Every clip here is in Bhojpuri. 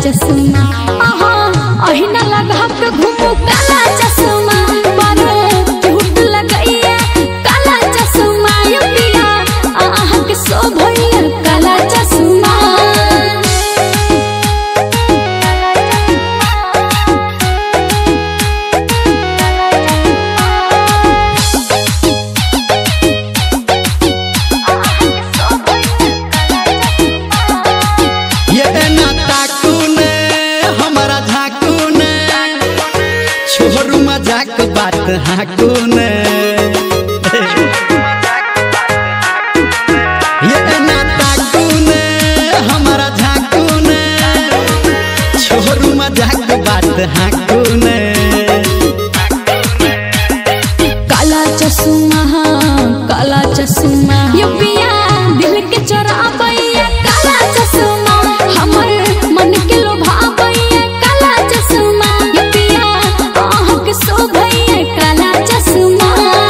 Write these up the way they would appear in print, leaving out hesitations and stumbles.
चश्मा अहिना लगा के घूमू काला चश्मा बारे झूठ लगैया काला चश्मा यो पिया आहा के सो भइया काला चश्मा छोरू मजाक बात हाकू ने ये ना ताकू ने हमारा झाकू ने छोरू मजाक बात हाकू ने काला चश्मा यो पिया दिल के चोराबैया काला चश्मा हमर मन के लोभाबैया काला चश्मा यो पिया आहा के सो भइया काला चश्मा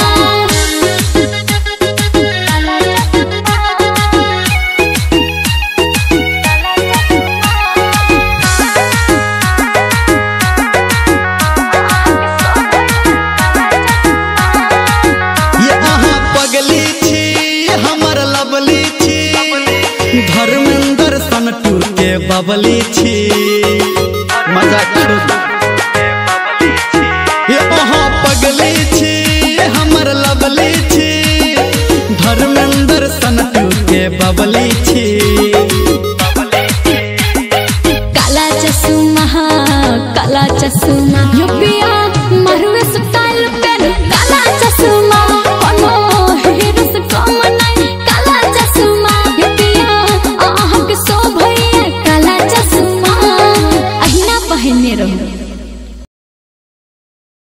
ये आहा पगली छी हमर लवली छी धर्मेंद्र सनटू के बबली छी मजाक छोड़ ये आहा पगली छी हमर लवली छी धर्मेंद्र सनटू के बबली छी।